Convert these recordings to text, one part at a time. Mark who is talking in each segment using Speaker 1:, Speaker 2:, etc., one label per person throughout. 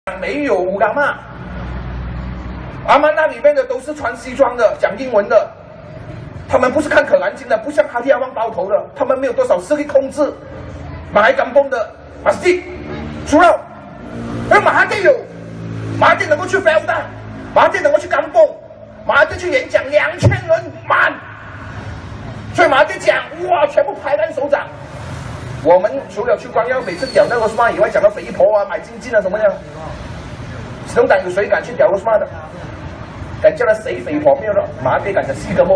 Speaker 1: 没有乌拉玛，阿曼那里面的都是穿西装的，讲英文的。他们不是看可兰经的，不像哈迪亚旺包头的，他们没有多少势力控制马来甘榜的马斯蒂，除了，而马哈蒂有，马哈蒂能够去菲奥达，马哈蒂能够去甘榜，马哈蒂去演讲2000人满，所以马哈蒂讲哇，全部拍烂手掌。我们除了去光耀每次屌那个什么以外，讲到肥婆啊、买金金啊什么的，行动党有谁敢去屌个什么的？敢叫他谁肥婆没有了？马哈蒂敢叫西格莫，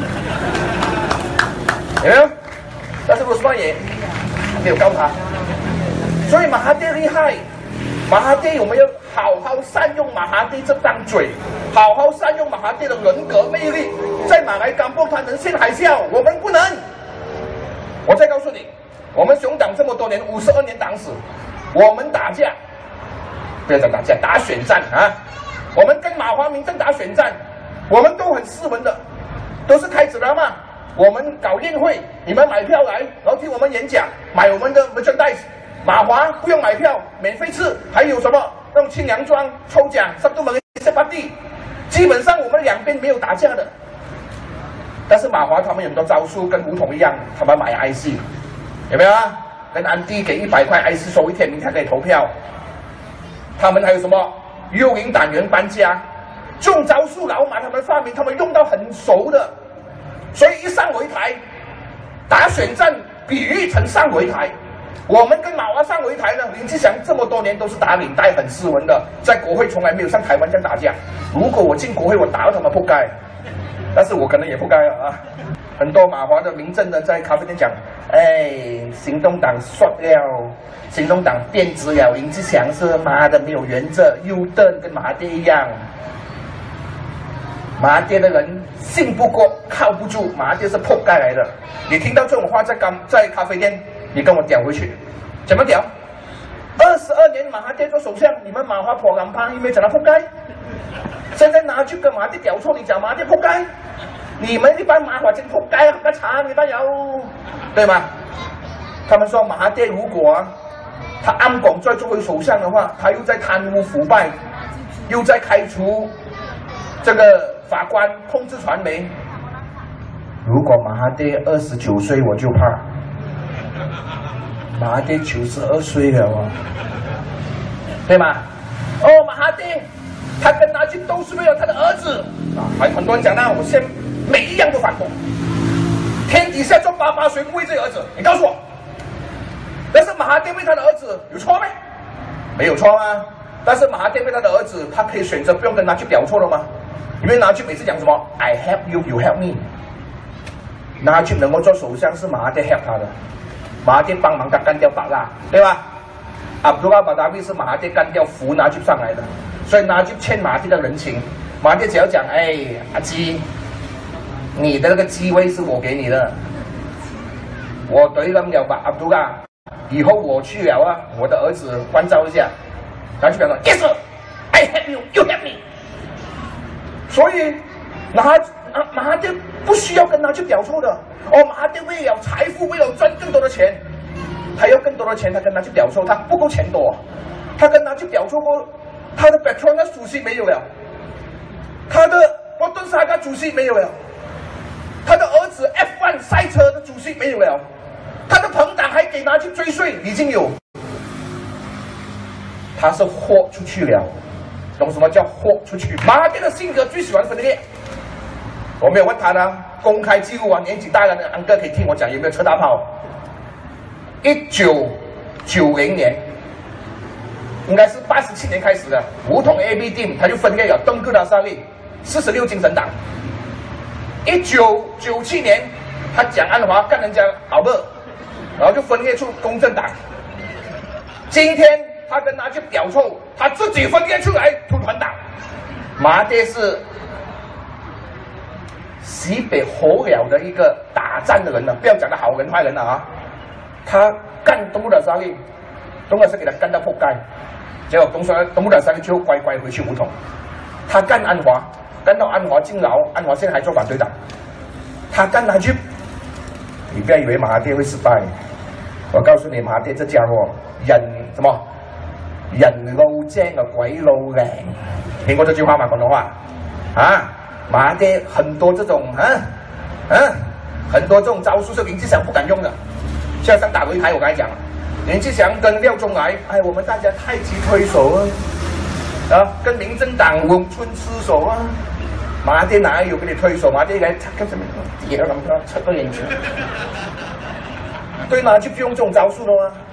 Speaker 1: 有没有？但是罗斯曼也没有告他，所以马哈蒂厉害。马哈蒂有没有好好善用马哈蒂这张嘴，好好善用马哈蒂的人格魅力，在马来甘榜他能掀海啸，我们不能。我再告诉你，我们熊党这么多年，52年党史，我们打架，不要讲打架，打选战啊！我们跟马华、民政打选战，我们都很斯文的，都是开始了嘛。我们搞宴会，你们买票来，然后听我们演讲，买我们的 merchandise。马华不用买票，免费吃，还有什么那种清凉装抽奖，什么都没有巴地。基本上我们两边没有打架的。但是马华他们有很多招数，跟胡同一样，他们买 IC， 有没有啊？跟安迪给100块 IC 收一天，明天可以投票。他们还有什么？幽灵党员搬家，这种招数老马他们发明，他们用到很熟的，所以一上擂台，打选战比喻成上擂台。我们跟马华上擂台呢，林志祥这么多年都是打领带，很斯文的，在国会从来没有像台湾这样打架。如果我进国会，我打到他们扑街，但是我可能也扑街了啊。很多马华的民政的在咖啡店讲，行动党缩了，行动党变质了，林志祥是妈的没有原则，U turn跟马哈蒂一样。马哈蒂的人信不过，靠不住，马哈蒂是扑街来的。你听到这种话在咖啡店，你跟我屌回去，怎么屌？22年马哈蒂做首相，你们马华破烂趴，有没有讲他扑街？现在拿去跟马哈蒂屌错，你讲马哈蒂扑街？你们一般马华真扑街，合个茶你都有，对吗？他们说马哈蒂如果他安广再作为首相的话，他又在贪污腐败，又在开除这个法官，控制传媒。如果马哈蒂29岁，我就怕。马哈蒂92岁了啊，对吗？哦，马哈蒂，他跟拿去都是为了他的儿子啊！还很多人讲呢，我先每一样都反驳。天底下做爸爸谁不为自己儿子？你告诉我。但是马哈蒂为他的儿子有错没？没有错啊。但是马哈蒂为他的儿子，他可以选择不用跟拿去表错了吗？因为拿去每次讲什么 I help you, you help me。拿去能够做首相是马哈蒂 help 他的。马哈蒂帮忙他干掉巴拉，对吧？阿卜杜拉·巴达维是马哈蒂干掉扶拿吉上来的，所以拿吉欠马哈蒂的人情。马哈蒂只要讲，阿基，你的那个机位是我给你的，我对了吧，阿卜杜拉，以后我去了啊，我的儿子关照一下，拿去表示 Yes, I help you, you help me。所以马哈蒂不需要跟他去表错的。哦，马哈蒂为了财富，为了赚更多的钱，他要更多的钱，他跟他去表错，他不够钱多，他跟他去表错过，他的 Petronas 主席没有了，他的波顿沙加主席没有了，他的儿子 F1 赛车的主席没有了，他的朋党还给他去追税，已经有，他是豁出去了，懂什么叫豁出去？马哈蒂的性格最喜欢分裂。我没有问他呢，公开记录啊，年纪大了的安哥可以听我讲有没有车大炮。1990年，应该是87年开始的，胡同 AB team 他就分裂了，登哥拉萨利46精神党。1997年，他讲安华干人家好不，然后就分裂出公正党。今天他跟他去表臭，他自己分裂出来土团党。马哈蒂是西北火燎的一个打战的人呢，不要讲他好人坏人了啊！他干东布拉沙利，东布拉沙给他干到破街，结果东布拉沙利就乖乖回去胡同。他干安华，干到安华进牢，安华现在还做反对党。他干拿去，你不要以为马哈蒂会失败，我告诉你，马哈蒂这家伙忍什么？ 人老精啊，鬼老靚，聽過這句話嗎？廣東話啊，馬爹很多這種很多這種招數是林志祥不敢用的。像上打擂台，我剛才講，林志祥跟廖宗來，哎，我們大家太極推手啊，跟民政黨詠春吃手啊，馬爹哪有跟你推手？馬爹來幹什麼？跌咁樣，出個眼球，對嗎？就不用這種招數了嗎？